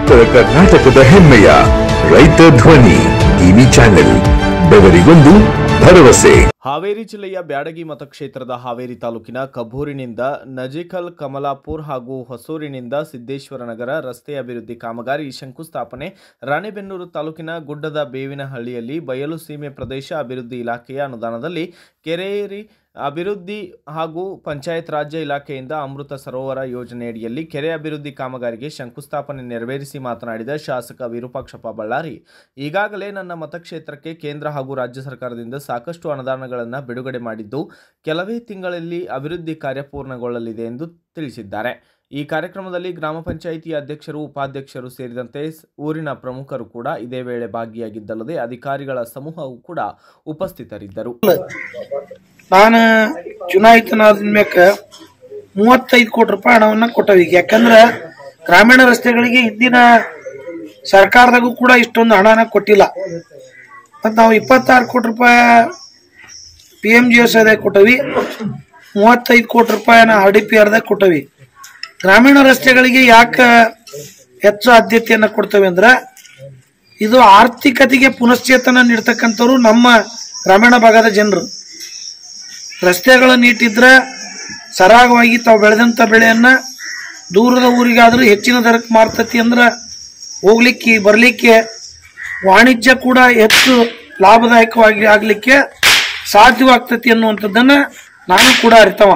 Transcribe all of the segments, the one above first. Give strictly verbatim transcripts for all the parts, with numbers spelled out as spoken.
ಉತ್ತರ ಕರ್ನಾಟಕದ ಹೆಮ್ಮೆಯ ರೈತ ಧ್ವನಿ ಟಿವಿ ಚಾನೆಲ್, ಬೆವರಿಗೊಂದು ಭರವಸೆ. ಹಾವೇರಿ ಜಿಲ್ಲೆಯ ಬ್ಯಾಡಗಿ ಮತಕ್ಷೇತ್ರದ ಹಾವೇರಿ ತಾಲೂಕಿನ ಕಬ್ಬೂರಿನಿಂದ ನಜಿಕಲ್, ಕಮಲಾಪುರ್ ಹಾಗೂ ಹೊಸೂರಿನಿಂದ ಸಿದ್ದೇಶ್ವರ ನಗರ ರಸ್ತೆ ಅಭಿವೃದ್ಧಿ ಕಾಮಗಾರಿ ಶಂಕುಸ್ಥಾಪನೆ. ರಾಣೆಬೆನ್ನೂರು ತಾಲೂಕಿನ ಗುಡ್ಡದ ಬೇವಿನಹಳ್ಳಿಯಲ್ಲಿ ಬಯಲು ಸೀಮೆ ಪ್ರದೇಶ ಅಭಿವೃದ್ಧಿ ಇಲಾಖೆಯ ಅನುದಾನದಲ್ಲಿ ಕೆರೆಯೇರಿ ಅಭಿವೃದ್ಧಿ ಹಾಗೂ ಪಂಚಾಯತ್ ರಾಜ್ಯ ಇಲಾಖೆಯಿಂದ ಅಮೃತ ಸರೋವರ ಯೋಜನೆಯಡಿಯಲ್ಲಿ ಕೆರೆ ಅಭಿವೃದ್ಧಿ ಕಾಮಗಾರಿಗೆ ಶಂಕುಸ್ಥಾಪನೆ ನೆರವೇರಿಸಿ ಮಾತನಾಡಿದ ಶಾಸಕ ವಿರೂಪಾಕ್ಷಪ್ಪ ಬಳ್ಳಾರಿ, ಈಗಾಗಲೇ ನನ್ನ ಮತಕ್ಷೇತ್ರಕ್ಕೆ ಕೇಂದ್ರ ಹಾಗೂ ರಾಜ್ಯ ಸರ್ಕಾರದಿಂದ ಸಾಕಷ್ಟು ಅನುದಾನಗಳನ್ನು ಬಿಡುಗಡೆ ಮಾಡಿದ್ದು, ಕೆಲವೇ ತಿಂಗಳಲ್ಲಿ ಅಭಿವೃದ್ಧಿ ಕಾರ್ಯ ಪೂರ್ಣಗೊಳ್ಳಲಿದೆ ಎಂದು ತಿಳಿಸಿದ್ದಾರೆ. ಈ ಕಾರ್ಯಕ್ರಮದಲ್ಲಿ ಗ್ರಾಮ ಪಂಚಾಯಿತಿ ಅಧ್ಯಕ್ಷರು, ಉಪಾಧ್ಯಕ್ಷರು ಸೇರಿದಂತೆ ಊರಿನ ಪ್ರಮುಖರು ಕೂಡ ಇದೇ ವೇಳೆ ಭಾಗಿಯಾಗಿದ್ದಲ್ಲದೆ ಅಧಿಕಾರಿಗಳ ಸಮೂಹವು ಕೂಡ ಉಪಸ್ಥಿತರಿದ್ದರು. ನಾನು ಚುನಾಯಿತನಾದ ಮ್ಯಾಕ ಮೂವತ್ತೈದು ಕೋಟಿ ರೂಪಾಯಿ ಹಣವನ್ನ ಕೊಟ್ಟವಿ. ಯಾಕಂದ್ರೆ ಗ್ರಾಮೀಣ ರಸ್ತೆಗಳಿಗೆ ಹಿಂದಿನ ಸರ್ಕಾರದಾಗೂ ಕೂಡ ಇಷ್ಟೊಂದು ಹಣನ ಕೊಟ್ಟಿಲ್ಲ. ಮತ್ತು ನಾವು ಇಪ್ಪತ್ತಾರು ಕೋಟಿ ರೂಪಾಯಿ ಪಿ ಎಂ ಜಿ ಎಸ್ ಆದಾಗ ಕೊಟ್ಟವಿ, ಮೂವತ್ತೈದು ಕೋಟಿ ರೂಪಾಯಿನ ಆರ್ ಡಿ ಪಿ ಆರ್ದಾಗ ಕೊಟ್ಟವಿ. ಗ್ರಾಮೀಣ ರಸ್ತೆಗಳಿಗೆ ಯಾಕೆ ಹೆಚ್ಚು ಆದ್ಯತೆಯನ್ನು ಕೊಡ್ತೇವೆ ಅಂದ್ರೆ, ಇದು ಆರ್ಥಿಕತೆಗೆ ಪುನಶ್ಚೇತನ ನೀಡ್ತಕ್ಕಂಥವ್ರು ನಮ್ಮ ಗ್ರಾಮೀಣ ಭಾಗದ ಜನರು. ರಸ್ತೆಗಳನ್ನು ಇಟ್ಟಿದ್ರೆ ಸರಾಗವಾಗಿ ತಾವು ಬೆಳೆದಂಥ ಬೆಳೆಯನ್ನ ದೂರದ ಊರಿಗಾದರೂ ಹೆಚ್ಚಿನ ದರಕ್ಕೆ ಮಾರ್ತತಿ ಅಂದ್ರೆ ಹೋಗ್ಲಿಕ್ಕೆ ಬರಲಿಕ್ಕೆ ವಾಣಿಜ್ಯ ಕೂಡ ಹೆಚ್ಚು ಲಾಭದಾಯಕವಾಗಿ ಆಗಲಿಕ್ಕೆ ಸಾಧ್ಯವಾಗ್ತತಿ ಅನ್ನುವಂಥದ್ದನ್ನ ನಾನು ಕೂಡ ಅರಿತವ.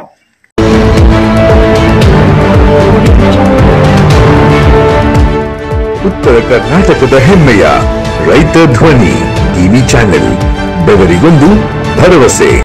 ಉತ್ತರ ಕರ್ನಾಟಕದ ಹೆಮ್ಮೆಯ ರೈತ ಧ್ವನಿ ಟಿವಿ ಚಾನೆಲ್, ಬೆವರಿಗೊಂದು ಭರವಸೆ.